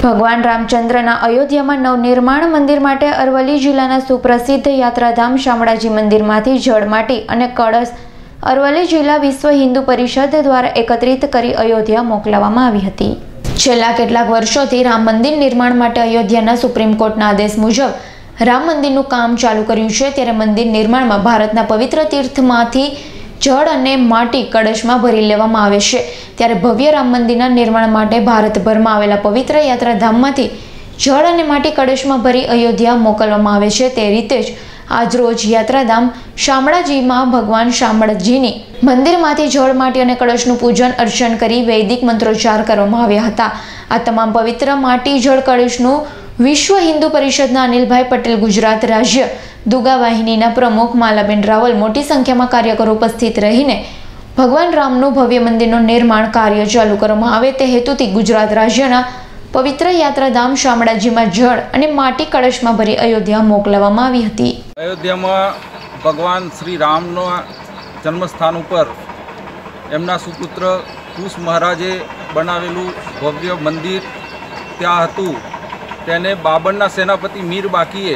ભગવાન રામચંદ્રના અયોધ્યામાં નવનિર્માણ મંદિર માટે અરવલ્લી જિલ્લાના સુપ્રસિદ્ધ યાત્રાધામ શામળાજી મંદિરમાંથી જળ માટી અને કળશ અરવલ્લી જિલ્લા વિશ્વ હિન્દુ પરિષદ દ્વારા એકત્રિત કરી અયોધ્યા મોકલવામાં આવી હતી। છેલ્લા કેટલાક વર્ષોથી રામ મંદિર નિર્માણ માટે અયોધ્યાના સુપ્રીમ કોર્ટના આદેશ મુજબ રામ મંદિરનું કામ ચાલુ કર્યું છે, ત્યારે મંદિર નિર્માણમાં ભારતના પવિત્ર તીર્થમાંથી જળ અને માટી કળશમાં ભરી લેવામાં આવે છે। ત્યારે ભવ્ય રામ મંદિરના નિર્માણ માટે ભારતભરમાં આવેલા પવિત્ર યાત્રાધામમાંથી જળ અને માટી કળશમાં ભરી અયોધ્યા મોકલવામાં આવે છે। તે રીતે જ આજરોજ યાત્રાધામ શામળાજીમાં ભગવાન શામળાજીની મંદિરમાંથી જળ માટી અને કળશનું પૂજન અર્ચન કરી વૈદિક મંત્રોચ્ચાર કરવામાં આવ્યા હતા। આ તમામ પવિત્ર માટી જળ કળશનું વિશ્વ હિન્દુ પરિષદના અનિલભાઈ પટેલ, ગુજરાત રાજ્ય દુગા વાહિનીના પ્રમુખ માલાબેન રાવલ મોટી સંખ્યામાં કાર્યકરો ઉપસ્થિત રહીને ભગવાન રામનું ભવ્ય મંદિરનું નિર્માણ કાર્ય ચાલુ કરવામાં આવે તે હેતુથી ગુજરાત રાજ્યના પવિત્ર યાત્રાધામ શામળાજીમાં જળ અને માટી કળશમાં ભરી અયોધ્યા મોકલવામાં આવી હતી। અયોધ્યામાં ભગવાન શ્રી રામના જન્મસ્થાન ઉપર એમના સુપુત્ર કુશ મહારાજે બનાવેલું ભવ્ય મંદિર ત્યાં હતું। તેને બાબરના સેનાપતિ મીર બાકીએ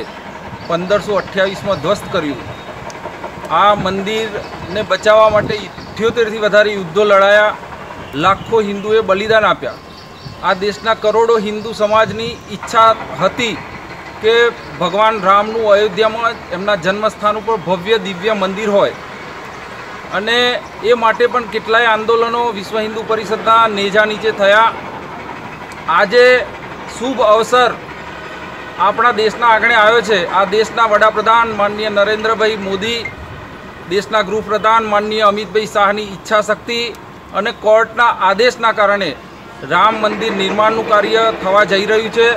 1528માં ધ્વસ્ત કર્યું। આ મંદિરને બચાવવા માટે 78થી વધારે યુદ્ધો લડાયા, લાખો હિન્દુએ બલિદાન આપ્યા। આ દેશના કરોડો હિન્દુ સમાજની ઈચ્છા હતી કે ભગવાન રામનું અયોધ્યામાં એમના જન્મસ્થાન ઉપર ભવ્ય દિવ્ય મંદિર હોય, અને એ માટે પણ કેટલાય આંદોલનો વિશ્વ હિન્દુ પરિષદના નેજા નીચે થયા। આજે શુભ અવસર આપણા દેશના આંગણે આવ્યો છે। આ દેશના વડાપ્રધાન માનનીય નરેન્દ્રભાઈ મોદી, દેશના ગૃહપ્રધાન માનનીય અમિતભાઈ શાહની ઈચ્છા શક્તિ અને કોર્ટના આદેશના કારણે રામ મંદિર નિર્માણનું કાર્ય થવા જઈ રહ્યું છે।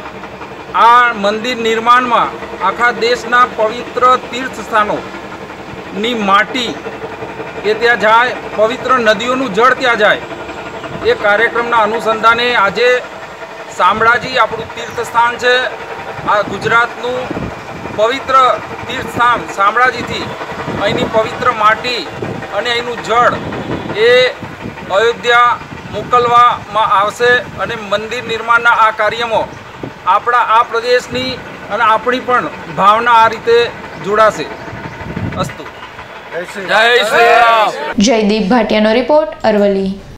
આ મંદિર નિર્માણમાં આખા દેશના પવિત્ર તીર્થ સ્થાનોની માટી એ ત્યાં જાય, પવિત્ર નદીઓનું જળ ત્યાં જાય, એ કાર્યક્રમના અનુસંધાને આજે શામળાજી આપણું તીર્થસ્થાન છે। આ ગુજરાતનું પવિત્ર તીર્થસ્થાન શામળાજીથી અહીંની પવિત્ર માટી અને અહીંનું જળ એ અયોધ્યા મોકલવામાં આવશે, અને મંદિર નિર્માણના આ કાર્યમાં આપણા આ પ્રદેશની અને આપણી પણ ભાવના આ રીતે જોડાશે। અસ્તુ। જય શ્રી રામ। જયદીપ ભાટિયાનો રિપોર્ટ, અરવલ્લી।